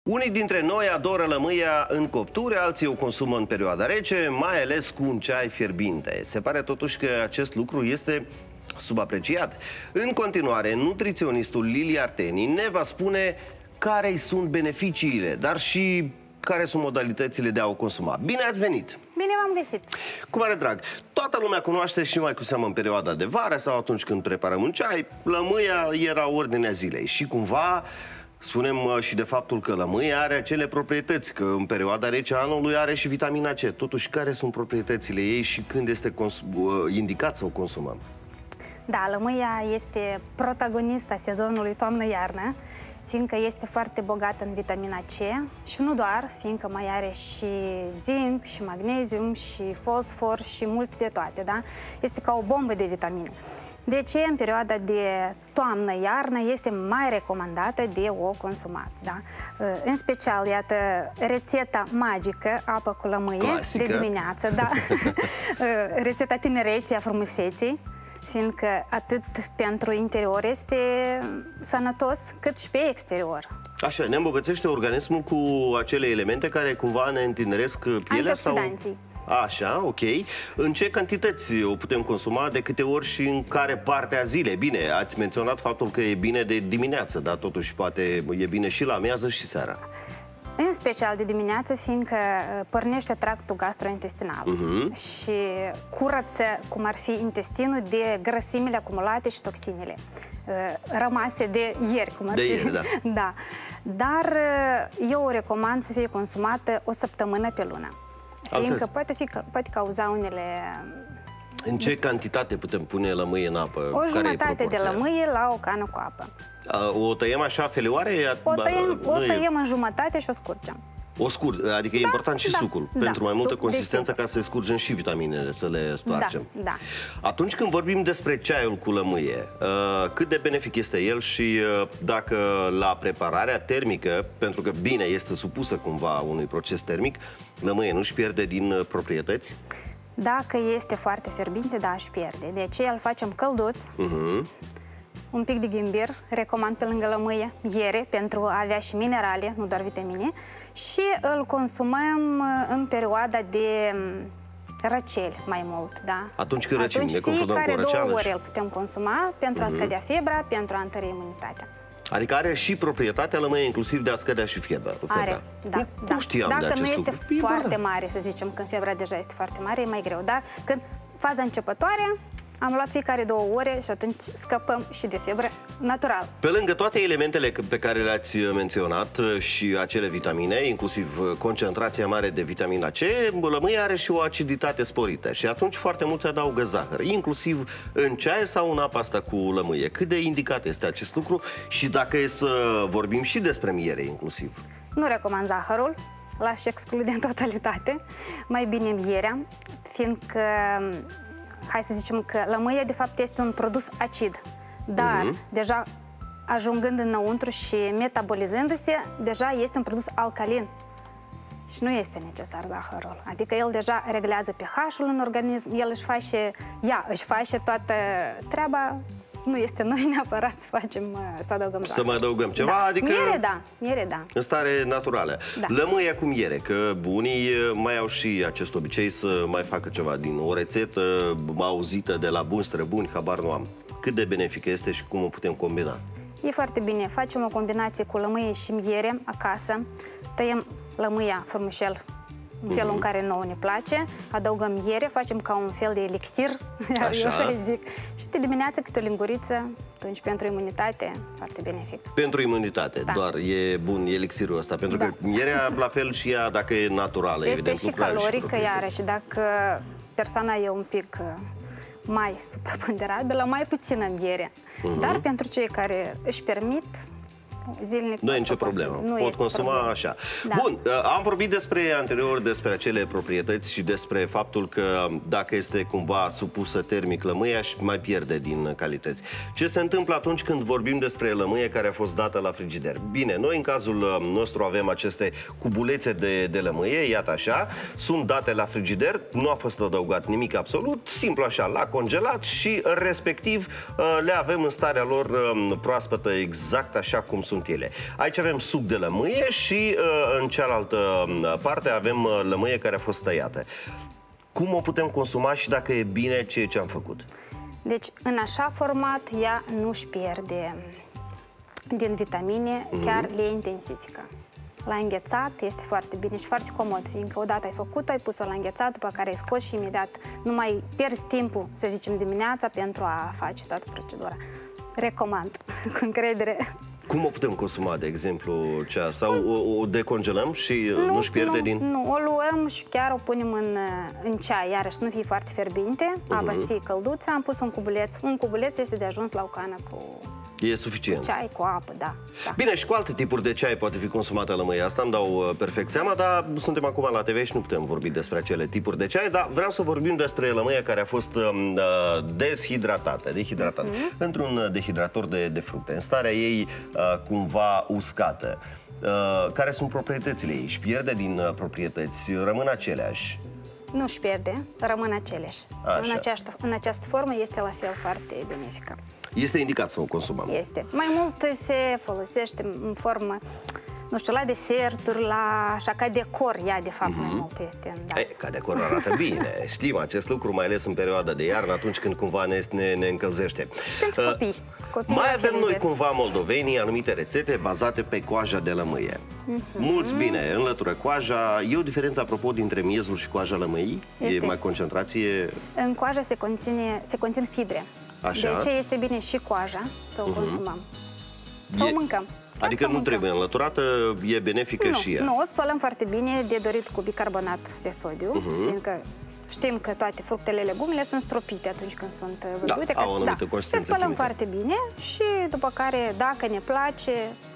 Unii dintre noi adoră lămâia în copturi, alții o consumă în perioada rece, mai ales cu un ceai fierbinte. Se pare totuși că acest lucru este subapreciat. În continuare, nutriționistul Lili Arteni ne va spune care sunt beneficiile, dar și care sunt modalitățile de a o consuma. Bine ați venit! Bine v-am găsit! Cu mare drag! Toată lumea cunoaște și mai cu seamă în perioada de vară sau atunci când preparăm un ceai, lămâia era ordinea zilei și cumva spunem și de faptul că lămâia are acele proprietăți, că în perioada rece a anului are și vitamina C. Totuși, care sunt proprietățile ei și când este indicat să o consumăm? Da, lămâia este protagonista sezonului toamnă-iarnă, fiindcă este foarte bogată în vitamina C și nu doar, fiindcă mai are și zinc, și magnezium, și fosfor și multe de toate, da? Este ca o bombă de vitamine. De ce în perioada de toamnă-iarnă este mai recomandată de o consumat, da? În special, iată, rețeta magică, apă cu lămâie, clasică, de dimineață, da? Rețeta tinereții, a frumuseții, fiindcă atât pentru interior este sănătos, cât și pe exterior. Așa, ne îmbogățește organismul cu acele elemente care cumva ne întineresc pielea? Antioxidanții. Așa, ok. În ce cantități o putem consuma, de câte ori și în care parte a zilei? Bine, ați menționat faptul că e bine de dimineață, dar totuși poate e bine și la amiază și seara. În special de dimineață, fiindcă pornește tractul gastrointestinal și curăță, cum ar fi intestinul, de grăsimile acumulate și toxinele rămase de ieri, cum ar fi. Ieri, da. Da. Dar eu o recomand să fie consumată o săptămână pe lună, fiindcă poate cauza unele... În ce cantitate putem pune lămâie în apă? O jumătate de lămâie la o cană cu apă. O tăiem așa felioare? O tăiem în jumătate și o scurgem. Adică e important și sucul, pentru mai multă consistență, ca să scurgem și vitaminele, să le stoarcem. Da. Atunci când vorbim despre ceaiul cu lămâie, cât de benefic este el și dacă la prepararea termică, pentru că bine este supusă cumva unui proces termic, lămâie nu-și pierde din proprietăți? Dacă este foarte fierbinte, da, își pierde. De aceea îl facem călduț, un pic de ghimbir, recomand pe lângă lămâie, iere, pentru a avea și minerale, nu doar vitamine, și îl consumăm în perioada de răceli mai mult, da? Atunci când răcim, ne confruntăm cu o răceală. Fiecare 2 ore îl putem consuma pentru a scădea febra, pentru a întări imunitatea. Adică are și proprietatea lămâie inclusiv de a scădea și febra. Are, da. Nu știam de acest lucru. Dacă nu este foarte mare, să zicem, când febra deja este foarte mare, e mai greu. Dar când faza începătoare, am luat fiecare 2 ore și atunci scăpăm și de febră natural. Pe lângă toate elementele pe care le-ați menționat și acele vitamine, inclusiv concentrația mare de vitamina C, lămâia are și o aciditate sporită și atunci foarte mulți adaugă zahăr, inclusiv în ceai sau în apa asta cu lămâie. Cât de indicat este acest lucru și dacă e să vorbim și despre miere inclusiv? Nu recomand zahărul, l-aș exclude în totalitate. Mai bine mierea, fiindcă hai să zicem că lămâia de fapt este un produs acid, dar deja ajungând înăuntru și metabolizându-se, deja este un produs alcalin și nu este necesar zahărul. Adică el deja reglează pH-ul în organism, el își face toată treaba. Nu este noi neapărat să adăugăm zahăr. Să mai adăugăm ceva? Da. Adică Miere, da. În stare naturală. Da. Lămâia cu miere, că unii mai au și acest obicei să mai facă ceva din o rețetă auzită de la buni străbuni, habar nu am. Cât de benefică este și cum o putem combina? E foarte bine. Facem o combinație cu lămâie și miere acasă. Tăiem lămâia frumușel în felul în care nouă ne place, adăugăm miere, facem ca un fel de elixir, eu așa zic. Și de dimineață câte o linguriță, atunci pentru imunitate, foarte benefic. Pentru imunitate, doar e bun elixirul ăsta, pentru că mierea, la fel și ea, dacă e naturală, este evident, și calorică, iarăși, dacă persoana e un pic mai supraponderabilă, mai puțină miere. Dar pentru cei care își permit, zilnic nu e nicio problemă. Pot consuma așa. Da. Bun, am vorbit anterior despre acele proprietăți și despre faptul că dacă este cumva supusă termic lămâia și mai pierde din calități. Ce se întâmplă atunci când vorbim despre lămâie care a fost dată la frigider? Bine, noi în cazul nostru avem aceste cubulețe de lămâie, iată așa, sunt date la frigider, nu a fost adăugat nimic absolut, simplu așa, la congelat și respectiv le avem în starea lor proaspătă, exact așa cum sunt sunt ele. Aici avem suc de lămâie și în cealaltă parte avem lămâie care a fost tăiată. Cum o putem consuma și dacă e bine ceea ce am făcut? Deci, în așa format, ea nu-și pierde din vitamine, chiar le intensifică. La înghețat este foarte bine și foarte comod, fiindcă odată ai făcut-o, ai pus-o la înghețat, după care ai scos și imediat nu mai pierzi timpul, să zicem, dimineața pentru a face toată procedura. Recomand, cu încredere. Cum o putem consuma, de exemplu, cea? Sau o decongelăm și nu-și pierde din... Nu, o luăm și chiar o punem în ceai, iarăși nu fie foarte fierbinte, apa să fie călduță, am pus un cubuleț. Un cubuleț este de ajuns la o cană cu... E suficient. Ceai cu apă, da. Bine, și cu alte tipuri de ceai poate fi consumată lămâia. Asta îmi dau perfect seama, dar suntem acum la TV și nu putem vorbi despre acele tipuri de ceai, dar vreau să vorbim despre lămâia care a fost dehidratată într-un dehidrator de fructe, în starea ei cumva uscată. Care sunt proprietățile ei? Își pierde din proprietăți? Rămân aceleași? Nu își pierde, rămân aceleași. În această formă este la fel foarte benefică. Este indicat să o consumăm. Este. Mai mult se folosește în formă, nu știu, la deserturi, așa, ca decor, ea de fapt mai mult este. Da. Ca decor arată bine. Știm acest lucru, mai ales în perioada de iarnă, atunci când cumva ne încălzește. Și pentru copii. Mai avem noi cumva moldovenii anumite rețete bazate pe coaja de lămâie. Mulți bine înlătură coaja. E o diferență, apropo, dintre miezul și coaja lămâii? E mai concentrație? În coaja se conțin fibre. Așa. De ce este bine și coaja să o consumăm? Să o mâncăm. Adică nu trebuie înlăturată, e benefică și ea. Nu, o spălăm foarte bine, de dorit cu bicarbonat de sodiu, fiindcă știm că toate fructele, legumele sunt stropite atunci când sunt văzute. Da, au o anumită consistență le spălăm chimică foarte bine și după care, dacă ne place,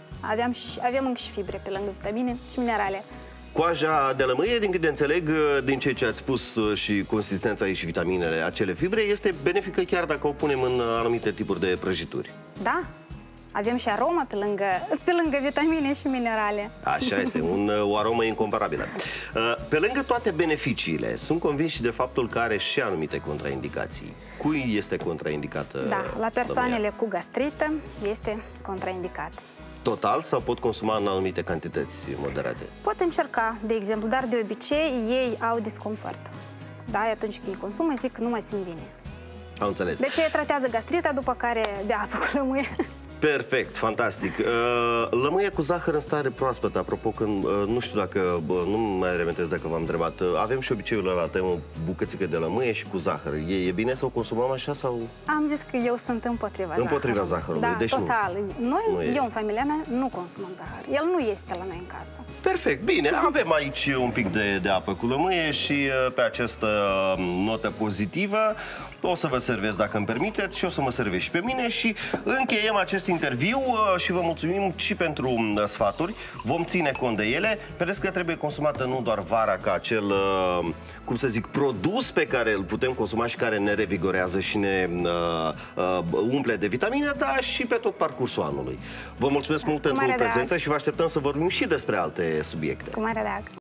avem încă și fibre pe lângă vitamine și minerale. Coaja de lămâie, din câte înțeleg, din ceea ce ați spus și consistența ei și vitaminele, acele fibre, este benefică chiar dacă o punem în anumite tipuri de prăjituri. Da, avem și aroma pe lângă vitamine și minerale. Așa este, o aromă incomparabilă. Pe lângă toate beneficiile, sunt convins și de faptul că are și anumite contraindicații. Cui este contraindicată? Da, la persoanele cu gastrită este contraindicat. Total sau pot consuma în anumite cantități moderate? Pot încerca, de exemplu, dar de obicei ei au disconfort. Da, atunci când îi consumă, zic că nu mai simt bine. Am înțeles. Deci tratează gastrita, după care bea apă cu lămâie. Perfect, fantastic. Lămâie cu zahăr în stare proaspătă, apropo, că nu știu dacă, nu mai reamintesc dacă v-am întrebat, avem și obiceiul ăla, tăiem o bucățică de lămâie și cu zahăr. E bine să o consumăm așa sau? Am zis că eu sunt împotriva zahărului. Da, deci total. Eu în familia mea nu consumăm zahăr. El nu este la noi în casă. Perfect, bine. Avem aici un pic de apă cu lămâie și pe această notă pozitivă o să vă servesc, dacă îmi permiteți, și o să mă servesc și pe mine și încheiem acest interviu și vă mulțumim și pentru sfaturi. Vom ține cont de ele. Vedeți că trebuie consumată nu doar vara ca acel, cum să zic, produs pe care îl putem consuma și care ne revigorează și ne umple de vitamine, dar și pe tot parcursul anului. Vă mulțumesc mult pentru prezență și vă așteptăm să vorbim și despre alte subiecte. Cu mare drag!